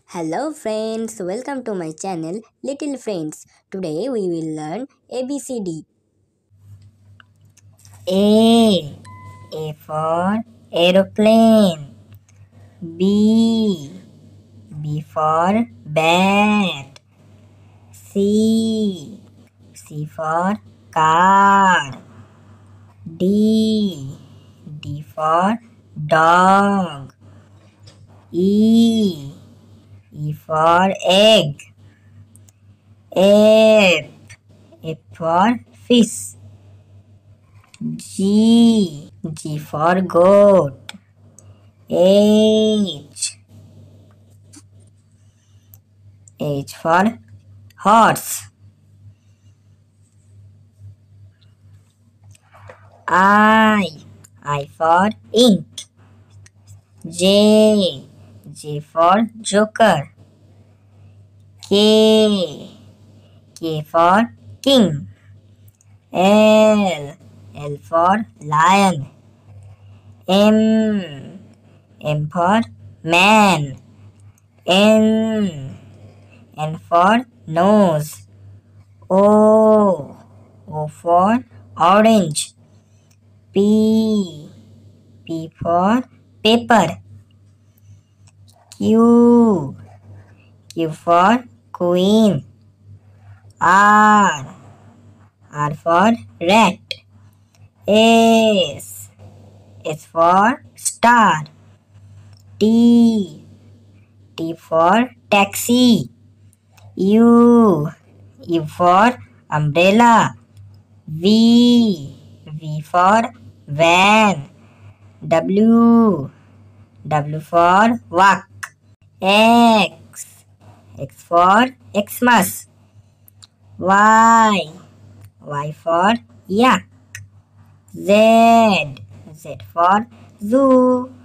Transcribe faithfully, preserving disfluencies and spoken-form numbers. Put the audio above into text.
Hello friends, welcome to my channel Little Friends. Today we will learn A B C D. A. A for aeroplane. B. B for bat. C. C for car. D. D for dog. E. E for egg. F. F for fish. G. G for goat. H. H for horse. I. I for ink. J. J for joker. K. K for king. L. L for lion. M. M for man. N. N for nose. O. O for orange. P. P for paper. Q. Q for queen. R. R for rat. S. S for star. T. T for taxi. U. U for umbrella. V. V for van. W. W for walk. X. X for Xmas. Y. Y for yak. Z. Z for zoo.